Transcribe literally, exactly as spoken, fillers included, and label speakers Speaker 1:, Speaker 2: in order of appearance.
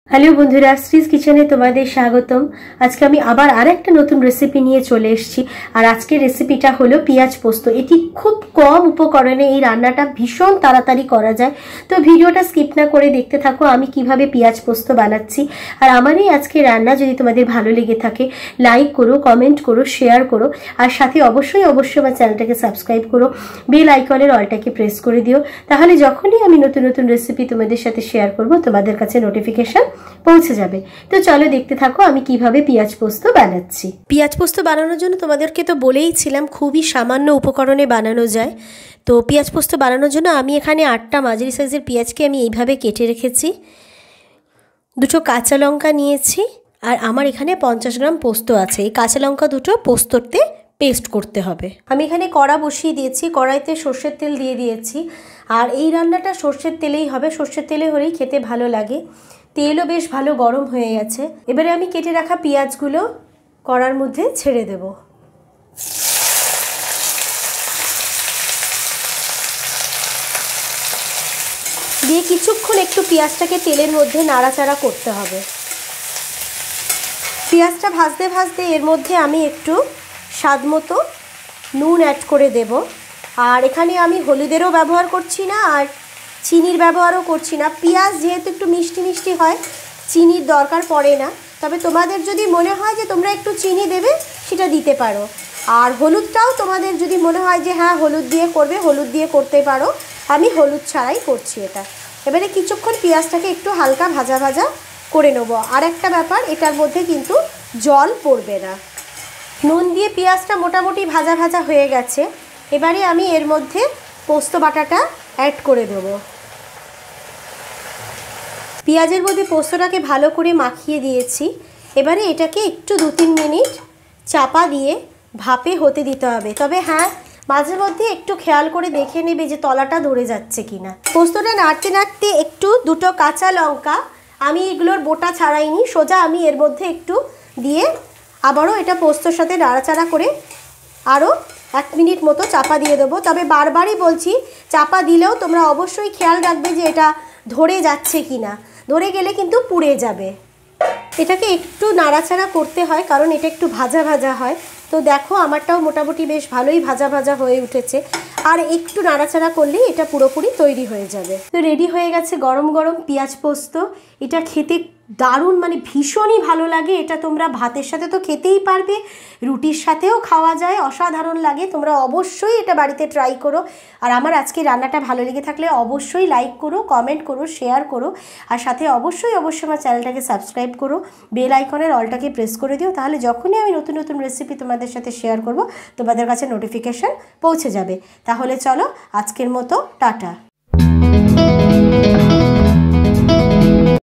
Speaker 1: Hello बंधुरा श्रीज किचेने तुम्हारे स्वागतम। आज के आमी आबार आरेकटा नतून रेसिपि निये चले एसेछि और आजके रेसिपिटा हलो पेঁয়াজ पोस्त। एटी खूब कम उपकरणे এই রান্নাটা ভীষণ তাড়াতাড়ি করা যায়। তো ভিডিওটা স্কিপ না করে দেখতে থাকো আমি কিভাবে পেঁয়াজ পোস্ত বানাচ্ছি। আর আমার এই আজকে রান্না যদি তোমাদের ভালো লেগে থাকে লাইক করো, কমেন্ট করো, শেয়ার করো আর সাথে অবশ্যই অবশ্যই আমার চ্যানেলটাকে সাবস্ক্রাইব করো, বেল আইকনের অলটাকে প্রেস করে দিও। তাহলে যখনই আমি নতুন নতুন রেসিপি তোমাদের সাথে শেয়ার করব তোমাদের কাছে নোটিফিকেশন পৌঁছে যাবে। তো চলো দেখতে থাকো আমি কিভাবে পেঁয়াজ পোস্ত বানাচ্ছি। পেঁয়াজ পোস্ত বানানোর জন্য তোমাদেরকে তো বলেই ছিলাম খুবই সামান্য উপকরণে বানানো যায়। তো পেঁয়াজ পোস্ত বানানোর জন্য আমি এখানে আটটা মাঝারি সাইজের পেঁয়াজকে আমি এইভাবে কেটে রেখেছি। দুটো কাঁচা লঙ্কা নিয়েছি আর আমার এখানে পঞ্চাশ গ্রাম পোস্ত আছে। এই কাঁচা লঙ্কা দুটো পোস্ততে পেস্ট করতে হবে। আমি এখানে কড়া বসিয়ে দিয়েছি, কড়াইতে সর্ষের তেল দিয়ে দিয়েছি। আর এই রান্নাটা সর্ষের তেলেই হবে, সর্ষের তেলে হলেই খেতে ভালো লাগে। তেলও বেশ ভালো গরম হয়ে গেছে। এবারে আমি কেটে রাখা পেঁয়াজগুলো কড়ার মধ্যে ছেড়ে দেব। দিয়ে কিছুক্ষণ একটু পেঁয়াজটাকে তেলের মধ্যে নাড়াচাড়া করতে হবে। পেঁয়াজটা ভাজতে ভাজতে এর মধ্যে আমি একটু স্বাদ মতো নুন অ্যাড করে দেব। আর এখানে আমি হলুদেরও ব্যবহার করছি না আর চিনির ব্যবহারও করছি না। পেঁয়াজ যেহেতু একটু মিষ্টি মিষ্টি হয় চিনির দরকার পড়ে না, তবে তোমাদের যদি মনে হয় যে তোমরা একটু চিনি দেবে সেটা দিতে পারো। আর হলুদটাও তোমাদের যদি মনে হয় যে হ্যাঁ হলুদ দিয়ে করবে হলুদ দিয়ে করতে পারো। আমি হলুদ ছাড়াই করছি এটা। এবারে কিছুক্ষণ পেঁয়াজটাকে একটু হালকা ভাজা ভাজা করে নেবো। আর একটা ব্যাপার, এটার মধ্যে কিন্তু জল পড়বে না। নুন দিয়ে পেঁয়াজটা মোটামুটি ভাজা ভাজা হয়ে গেছে। এবারে আমি এর মধ্যে পোস্ত বাটাটা অ্যাড করে দেবো। পেঁয়াজের মধ্যে পোস্তটাকে ভালো করে মাখিয়ে দিয়েছি। এবারে এটাকে একটু দু তিন মিনিট চাপা দিয়ে ভাপে হতে দিতে হবে। তবে হ্যাঁ মাঝে মধ্যে একটু খেয়াল করে দেখে নেবে যে তলাটা ধরে যাচ্ছে কিনা। পোস্তটা নাড়তে নাড়তে একটু দুটো কাঁচা লঙ্কা, আমি এগুলোর বোটা ছাড়াইনি, সোজা আমি এর মধ্যে একটু দিয়ে আবারও এটা পোস্তর সাথে নাড়াচাড়া করে আরও এক মিনিট মতো চাপা দিয়ে দেবো। তবে বারবারই বলছি চাপা দিলেও তোমরা অবশ্যই খেয়াল রাখবে যে এটা ধরে যাচ্ছে কি না, ধরে গেলে কিন্তু পুড়ে যাবে। এটাকে একটু নাড়াচাড়া করতে হয় কারণ এটা একটু ভাজা ভাজা হয়। তো দেখো আমারটাও মোটামুটি বেশ ভালোই ভাজা ভাজা হয়ে উঠেছে। আর একটু নাড়াচাড়া করলেই এটা পুরোপুরি তৈরি হয়ে যাবে। তো রেডি হয়ে গেছে গরম গরম পেঁয়াজ পোস্ত। এটা খেতে দারুণ, মানে ভীষণই ভালো লাগে। এটা তোমরা ভাতের সাথে তো খেতেই পারবে, রুটির সাথেও খাওয়া যায়, অসাধারণ লাগে। তোমরা অবশ্যই এটা বাড়িতে ট্রাই করো। আর আমার আজকে রান্নাটা ভালো লেগে থাকলে অবশ্যই লাইক করো, কমেন্ট করো, শেয়ার করো আর সাথে অবশ্যই অবশ্যই আমার চ্যানেলটাকে সাবস্ক্রাইব করো, বেল আইকনের অলটাকে প্রেস করে দিও। তাহলে যখনই আমি নতুন নতুন রেসিপি তোমাদের সাথে শেয়ার করব তোমাদের কাছে নোটিফিকেশান পৌঁছে যাবে। তাহলে চলো আজকের মতো টাটা।